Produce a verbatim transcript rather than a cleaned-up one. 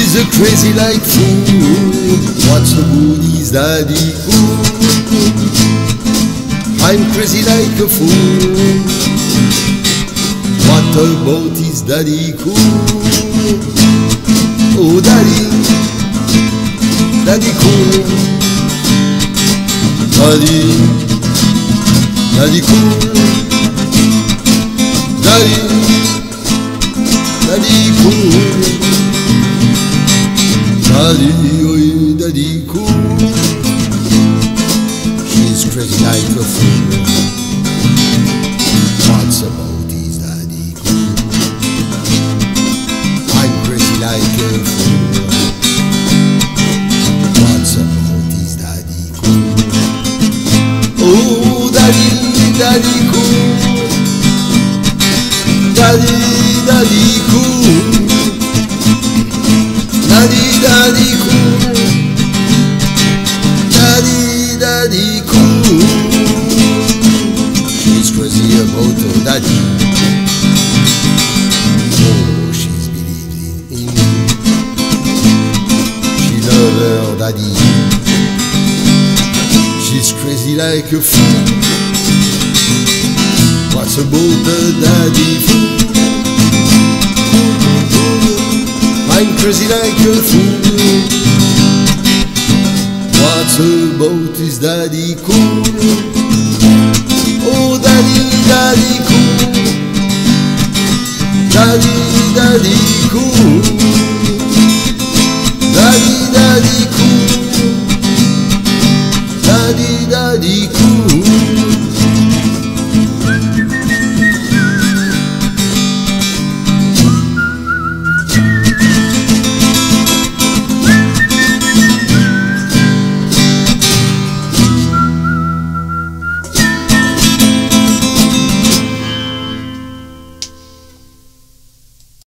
She's a crazy like fool. What's the good is daddy cool? I'm crazy like a fool. What about is daddy cool? Oh daddy, daddy cool. Daddy, daddy cool. Daddy, daddy cool. Daddy, oh daddy cool. She's crazy like a fool. What's about is daddy cool? I'm crazy like a fool. What's about is daddy cool? Oh daddy, daddy cool. Daddy, daddy cool. Daddy, daddy cool. Daddy, daddy cool. She's crazy about her daddy. Oh, she's believing in me. She loves her daddy. She's crazy like a fool. What's about her daddy fool? I'm crazy like a fool. What's about his daddy cool? Oh daddy, daddy cool. Daddy, daddy cool. Daddy, daddy cool. Daddy, daddy cool.